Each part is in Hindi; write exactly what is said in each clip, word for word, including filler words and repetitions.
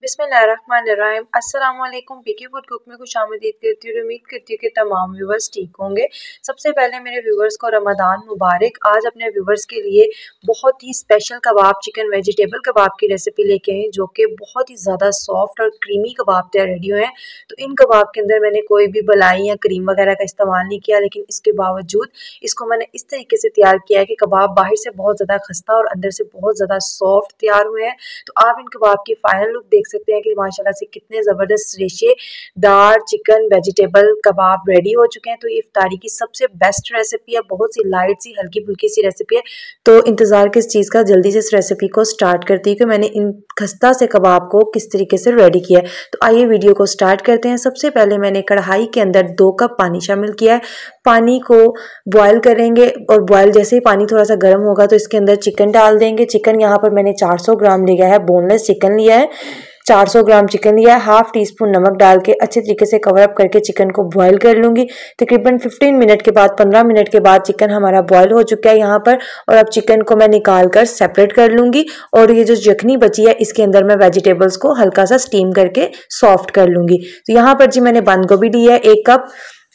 बिस्मिल्लाहिर्रहमानिर्रहीम। अस्सलाम वालेकुम। पीके फूड कुक में खुशामदीद करती हूँ। उम्मीद करती हूँ कि तमाम व्यूवर्स ठीक होंगे। सबसे पहले मेरे व्यूवर्स को रमज़ान मुबारक। आज अपने व्यूवर्स के लिए बहुत ही स्पेशल कबाब, चिकन वेजिटेबल कबाब की रेसिपी लेके आई, जो कि बहुत ही ज़्यादा सॉफ्ट और क्रीमी कबाब तैयार रेडी हुए हैं। तो इन कबाब के अंदर मैंने कोई भी मलाई या क्रीम वगैरह का इस्तेमाल नहीं किया, लेकिन इसके बावजूद इसको मैंने इस तरीके से तैयार किया है कि कबाब बाहर से बहुत ज़्यादा खस्ता और अंदर से बहुत ज़्यादा सॉफ्ट तैयार हुए हैं। तो आप इन कबाब की फाइनल लुक देख सकते हैं कि माशाल्लाह से कितने ज़बरदस्त रेशेदार चिकन वेजिटेबल कबाब रेडी हो चुके हैं। तो ये इफ्तारी की सबसे बेस्ट रेसिपी है, बहुत सी लाइट सी हल्की फुल्की सी रेसिपी है। तो इंतज़ार किस चीज़ का, जल्दी से इस रेसिपी को स्टार्ट करती हूँ कि मैंने इन खस्ता से कबाब को किस तरीके से रेडी किया है। तो आइए वीडियो को स्टार्ट करते हैं। सबसे पहले मैंने कढ़ाई के अंदर दो कप पानी शामिल किया है। पानी को बॉयल करेंगे और बॉयल जैसे ही पानी थोड़ा सा गर्म होगा तो इसके अंदर चिकन डाल देंगे। चिकन यहाँ पर मैंने चार सौ ग्राम लिया है, बोनलेस चिकन लिया है। चार सौ ग्राम चिकन लिया है। हाफ टी स्पून नमक डाल के अच्छे तरीके से कवर अप करके चिकन को बॉयल कर लूँगी। तकरीबन पंद्रह मिनट के बाद पंद्रह मिनट के बाद चिकन हमारा बॉयल हो चुका है यहाँ पर। और अब चिकन को मैं निकाल कर सेपरेट कर लूँगी और ये जो यखनी बची है इसके अंदर मैं वेजिटेबल्स को हल्का सा स्टीम करके सॉफ्ट कर लूँगी। तो यहाँ पर जी मैंने बंद गोभी ली है एक कप।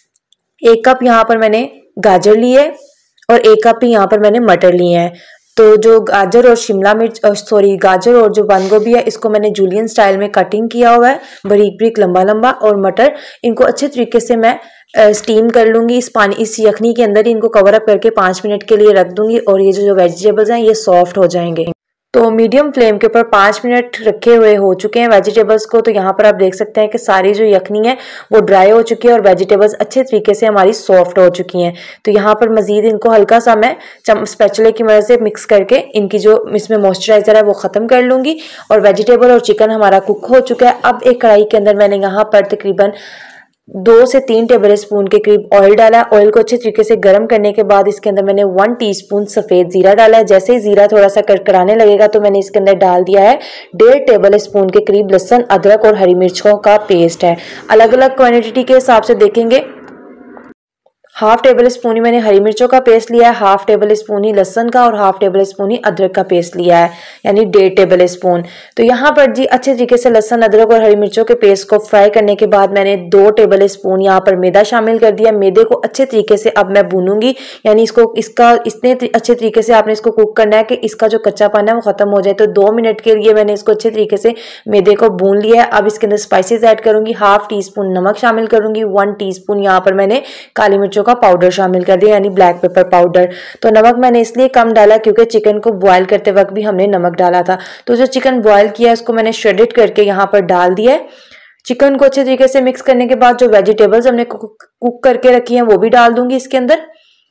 एक कप यहाँ पर मैंने गाजर ली है और एक कप ही यहाँ पर मैंने मटर लिए हैं। तो जो गाजर और शिमला मिर्च सॉरी गाजर और जो बंद गोभी है इसको मैंने जूलियन स्टाइल में कटिंग किया हुआ है, बारीक बारीक लंबा लंबा। और मटर इनको अच्छे तरीके से मैं स्टीम कर लूँगी इस पानी इस यखनी के अंदर। इनको कवर अप करके पाँच मिनट के लिए रख दूँगी और ये जो जो वेजिटेबल्स हैं ये सॉफ्ट हो जाएंगे। तो मीडियम फ्लेम के ऊपर पाँच मिनट रखे हुए हो चुके हैं वेजिटेबल्स को। तो यहाँ पर आप देख सकते हैं कि सारी जो यखनी है वो ड्राई हो चुकी है और वेजिटेबल्स अच्छे तरीके से हमारी सॉफ्ट हो चुकी हैं। तो यहाँ पर मज़ीद इनको हल्का सा मैं स्पैचुले की मदद से मिक्स करके इनकी जो इसमें मॉइस्चराइज़र है वो ख़त्म कर लूँगी। और वेजिटेबल और चिकन हमारा कुक हो चुका है। अब एक कढ़ाई के अंदर मैंने यहाँ पर तकरीबन दो से तीन टेबल स्पून के करीब ऑयल डाला। ऑयल को अच्छे तरीके से गर्म करने के बाद इसके अंदर मैंने वन टीस्पून सफ़ेद ज़ीरा डाला है। जैसे ही ज़ीरा थोड़ा सा कड़कड़ाने लगेगा तो मैंने इसके अंदर डाल दिया है डेढ़ टेबल स्पून के करीब लहसुन, अदरक और हरी मिर्चों का पेस्ट है। अलग अलग क्वांटिटी के हिसाब से देखेंगे। हाफ टेबल स्पून ही मैंने हरी मिर्चों का पेस्ट लिया है, हाफ टेबल स्पून ही लहसुन का और हाफ टेबल स्पून ही अदरक का पेस्ट लिया है, यानी डेढ़ टेबल स्पून। तो यहाँ पर जी अच्छे तरीके से लहसुन, अदरक और हरी मिर्चों के पेस्ट को फ्राई करने के बाद मैंने दो टेबल स्पून यहाँ पर मैदा शामिल कर दिया। मैदे को अच्छे तरीके से अब मैं भूनूंगी, यानी इसको इसका इतने अच्छे तरीके से आपने इसको कुक करना है कि इसका जो कच्चापन है वो खत्म हो जाए। तो दो मिनट के लिए मैंने इसको अच्छे तरीके से मैदे को भून लिया है। अब इसके अंदर स्पाइसेस ऐड करूंगी। हाफ टी स्पून नमक शामिल करूंगी, वन टी स्पून यहाँ पर मैंने काली मिर्चों का पाउडर शामिल कर दिया, यानी ब्लैक पेपर पाउडर। तो नमक मैंने इसलिए कम डाला क्योंकि चिकन को बॉयल करते वक्त भी हमने नमक डाला था। तो जो चिकन बॉयल किया उसको मैंने श्रेडेड करके यहाँ पर डाल दिया है। चिकन को अच्छे तरीके से मिक्स करने के बाद जो वेजिटेबल्स हमने कुक करके रखी हैं वो भी डाल दूंगी इसके अंदर।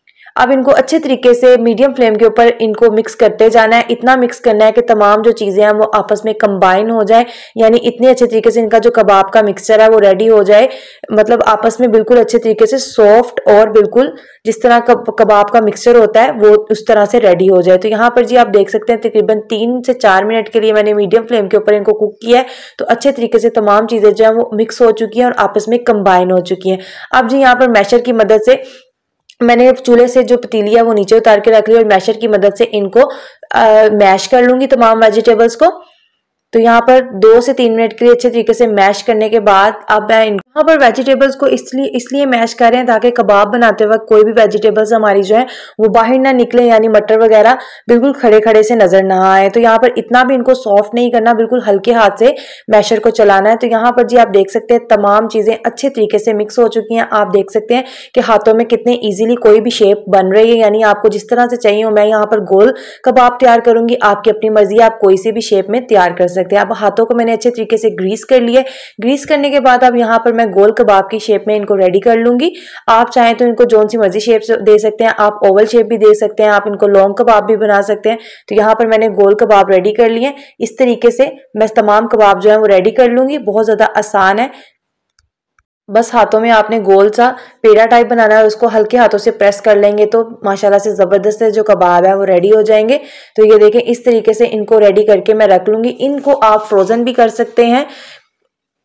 अब इनको अच्छे तरीके से मीडियम फ्लेम के ऊपर इनको मिक्स करते जाना है। इतना मिक्स करना है कि तमाम जो चीज़ें हैं वो आपस में कंबाइन हो जाए, यानी इतने अच्छे तरीके से इनका जो कबाब का मिक्सचर है वो रेडी हो जाए, मतलब आपस में बिल्कुल अच्छे तरीके से सॉफ्ट और बिल्कुल जिस तरह का कबाब का मिक्सचर होता है वो उस तरह से रेडी हो जाए। तो यहाँ पर जी आप देख सकते हैं तकरीबन तीन से चार मिनट के लिए मैंने मीडियम फ्लेम के ऊपर इनको कुक किया है। तो अच्छे तरीके से तमाम चीज़ें जो है वो मिक्स हो चुकी हैं और आपस में कंबाइन हो चुकी हैं। अब जी यहाँ पर मैशर की मदद से मैंने चूल्हे से जो पतीली है वो नीचे उतार के रख ली और मैशर की मदद से इनको आ, मैश कर लूंगी तमाम वेजिटेबल्स को। तो यहाँ पर दो से तीन मिनट के लिए अच्छे तरीके से मैश करने के बाद अब मैं यहाँ पर वेजिटेबल्स को इसलिए इसलिए मैश कर रहे हैं ताकि कबाब बनाते वक्त कोई भी वेजिटेबल्स हमारी जो है वो बाहर ना निकले, यानी मटर वगैरह बिल्कुल खड़े खड़े से नजर ना आए। तो यहाँ पर इतना भी इनको सॉफ्ट नहीं करना, बिल्कुल हल्के हाथ से मैशर को चलाना है। तो यहाँ पर जी आप देख सकते हैं तमाम चीजें अच्छे तरीके से मिक्स हो चुकी हैं। आप देख सकते हैं कि हाथों में कितने ईजिली कोई भी शेप बन रही है, यानी आपको जिस तरह से चाहिए हो। मैं यहाँ पर गोल कबाब तैयार करूंगी, आपकी अपनी मर्जी, आप कोई सी भी शेप में तैयार कर सकते हैं। अब हाथों को मैंने अच्छे तरीके से ग्रीस कर लिया। ग्रीस करने के बाद अब यहाँ पर मैं गोल कबाब की शेप में इनको रेडी कर लूंगी। आप चाहें तो इनको जोन सी मर्जी शेप दे सकते हैं, आप ओवल शेप भी दे सकते हैं, आप इनको लॉन्ग कबाब भी बना सकते हैं। तो यहाँ पर मैंने गोल कबाब रेडी कर लिए। इस तरीके से मैं तमाम कबाब जो है वो रेडी कर लूंगी। बहुत ज्यादा आसान है, बस हाथों में आपने गोल सा पेड़ा टाइप बनाना है और उसको हल्के हाथों से प्रेस कर लेंगे तो माशाल्लाह से ज़बरदस्त जो कबाब है वो रेडी हो जाएंगे। तो ये देखें इस तरीके से इनको रेडी करके मैं रख लूँगी। इनको आप फ्रोज़न भी कर सकते हैं,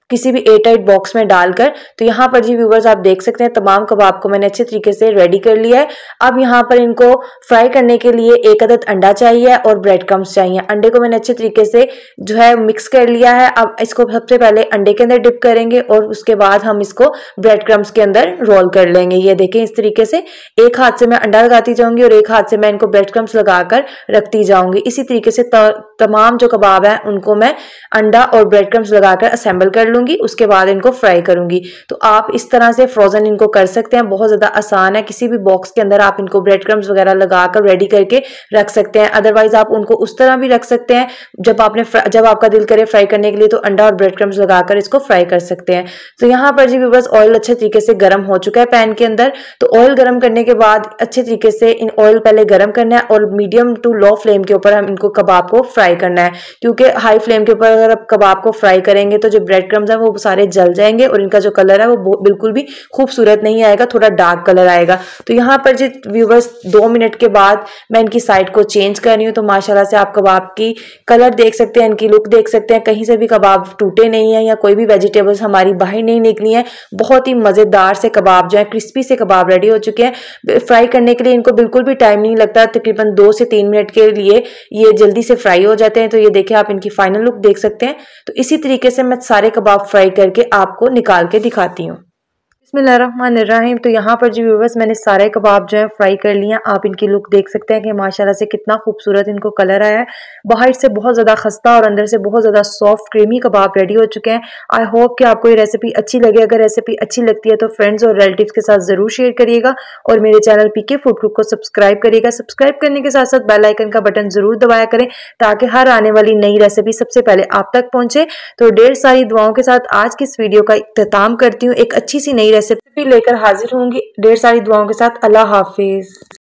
किसी भी एयर टाइट बॉक्स में डालकर। तो यहाँ पर जी व्यूवर्स आप देख सकते हैं तमाम कबाब को मैंने अच्छे तरीके से रेडी कर लिया है। अब यहाँ पर इनको फ्राई करने के लिए एक अदद अंडा चाहिए और ब्रेड क्रम्स चाहिए। अंडे को मैंने अच्छे तरीके से जो है मिक्स कर लिया है। अब इसको सबसे पहले अंडे के अंदर डिप करेंगे और उसके बाद हम इसको ब्रेड क्रम्स के अंदर रोल कर लेंगे। ये देखें इस तरीके से एक हाथ से मैं अंडा लगाती जाऊंगी और एक हाथ से मैं इनको ब्रेड क्रम्स लगाकर रखती जाऊंगी। इसी तरीके से तमाम जो कबाब है उनको मैं अंडा और ब्रेड क्रम्स लगाकर असेंबल कर लूंगी, उसके बाद इनको फ्राई करूंगी। तो आप इस तरह से फ्रोजन इनको कर सकते हैं, बहुत ज्यादा आसान है। किसी भी बॉक्स के अंदर आप इनको ब्रेड क्रम्स वगैरह लगाकर रेडी करके रख सकते हैं। अदरवाइज आप उनको उस तरह भी रख सकते हैं, जब आपने जब आपका दिल करे फ्राई करने के लिए तो अंडा और ब्रेड क्रम्स लगाकर इसको फ्राई कर सकते हैं। तो यहाँ पर जी व्यूअर्स ऑयल अच्छे तरीके से गर्म हो चुका है पैन के अंदर। तो ऑयल गर्म करने के बाद अच्छे तरीके से इन ऑयल पहले गर्म करना है और मीडियम टू लो फ्लेम के ऊपर हम इनको कबाब को फ्राई करना है, क्योंकि हाई फ्लेम के ऊपर अगर आप कबाब को फ्राई करेंगे तो जो ब्रेड क्रम्स है वो सारे जल जाएंगे और इनका जो कलर है वो बिल्कुल भी खूबसूरत नहीं आएगा, थोड़ा डार्क कलर आएगा। तो यहाँ पर जी व्यूवर्स दो मिनट के बाद मैं इनकी साइड को चेंज कर रही हूँ। तो माशाल्लाह से आप कबाब की कलर देख सकते हैं, इनकी लुक देख सकते हैं, कहीं से भी कबाब टूटे नहीं है या कोई भी वेजिटेबल्स हमारी बाहर नहीं निकली है। बहुत ही मजेदार से कबाब जो है क्रिस्पी से कबाब रेडी हो चुके हैं। फ्राई करने के लिए इनको बिल्कुल भी टाइम नहीं लगता, तकरीबन दो से तीन मिनट के लिए ये जल्दी से फ्राई हो जाते हैं। तो ये देखिए आप इनकी फाइनल लुक देख सकते हैं। तो इसी तरीके से मैं सारे कबाब फ्राई करके आपको निकाल के दिखाती हूँ। बिस्मिल्लाहिर्रहमानिर्रहीम। तो यहाँ पर जी व्यूअर्स मैंने सारे कबाब जो है फ्राई कर लिए हैं। आप इनकी लुक देख सकते हैं कि माशाल्लाह से कितना खूबसूरत इनको कलर आया है। बाहर से बहुत ज़्यादा खस्ता और अंदर से बहुत ज़्यादा सॉफ्ट क्रीमी कबाब रेडी हो चुके हैं। आई होप कि आपको ये रेसिपी अच्छी लगे। अगर रेसिपी अच्छी लगती है तो फ्रेंड्स और रिलेटिव्स के साथ ज़रूर शेयर करिएगा और मेरे चैनल पीके फूड कुक को सब्सक्राइब करिएगा। सब्सक्राइब करने के साथ साथ बेल आइकन का बटन ज़रूर दबाया करें ताकि हर आने वाली नई रेसिपी सबसे पहले आप तक पहुँचे। तो ढेर सारी दुआओं के साथ आज की इस वीडियो का इख्तिताम करती हूँ। एक अच्छी सी नई रेसिपी लेकर हाजिर होंगी ढेर सारी दुआओं के साथ। अल्लाह हाफिज।